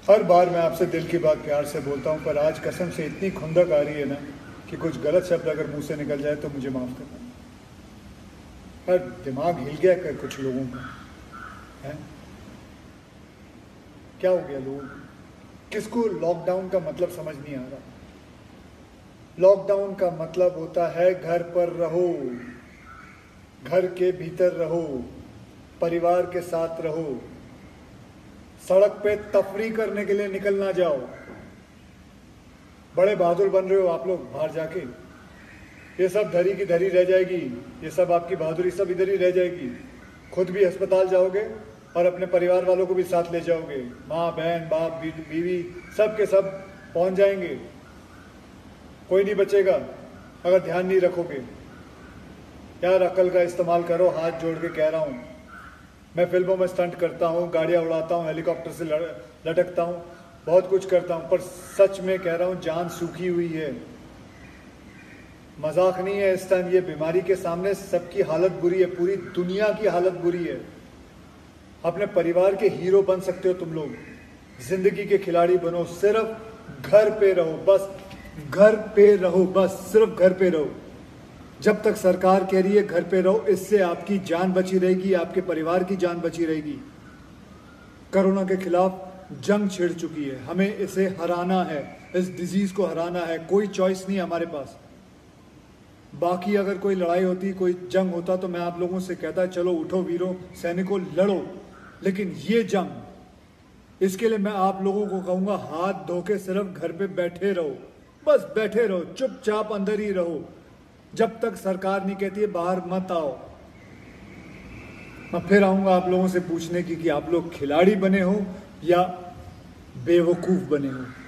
हर बार मैं आपसे दिल की बात प्यार से बोलता हूँ, पर आज कसम से इतनी खुंदक आ रही है ना कि कुछ गलत शब्द अगर मुंह से निकल जाए तो मुझे माफ़ करना। पर दिमाग हिल गया कर कुछ लोगों का है। क्या हो गया लोगों को? किसको लॉकडाउन का मतलब समझ नहीं आ रहा? लॉकडाउन का मतलब होता है घर पर रहो, घर के भीतर रहो, परिवार के साथ रहो, सड़क पे तफरी करने के लिए निकल ना जाओ। बड़े बहादुर बन रहे हो आप लोग बाहर जाके, ये सब धरी की धरी रह जाएगी, ये सब आपकी बहादुरी सब इधर ही रह जाएगी। खुद भी अस्पताल जाओगे और अपने परिवार वालों को भी साथ ले जाओगे, माँ बहन बाप बीवी सब के सब पहुंच जाएंगे, कोई नहीं बचेगा अगर ध्यान नहीं रखोगे। यार अकल का इस्तेमाल करो, हाथ जोड़ के कह रहा हूँ। मैं फिल्मों में स्टंट करता हूँ, गाड़ियाँ उड़ाता हूँ, हेलीकॉप्टर से लटकता हूँ, बहुत कुछ करता हूँ, पर सच में कह रहा हूँ जान सूखी हुई है। मजाक नहीं है। इस टाइम ये बीमारी के सामने सबकी हालत बुरी है, पूरी दुनिया की हालत बुरी है। अपने परिवार के हीरो बन सकते हो तुम लोग, जिंदगी के खिलाड़ी बनो। सिर्फ घर पे रहो, बस घर पे रहो, बस सिर्फ घर पे रहो। जब तक सरकार कह रही है घर पे रहो, इससे आपकी जान बची रहेगी, आपके परिवार की जान बची रहेगी। कोरोना के खिलाफ जंग छिड़ चुकी है, हमें इसे हराना है, इस डिजीज को हराना है। कोई चॉइस नहीं हमारे पास। बाकी अगर कोई लड़ाई होती, कोई जंग होता तो मैं आप लोगों से कहता चलो उठो वीरों, सैनिकों लड़ो। लेकिन ये जंग, इसके लिए मैं आप लोगों को कहूंगा हाथ धो के सिर्फ घर पे बैठे रहो, बस बैठे रहो, चुपचाप अंदर ही रहो जब तक सरकार नहीं कहती है बाहर मत आओ। मैं फिर आऊंगा आप लोगों से पूछने की कि आप लोग खिलाड़ी बने हो या बेवकूफ बने हो।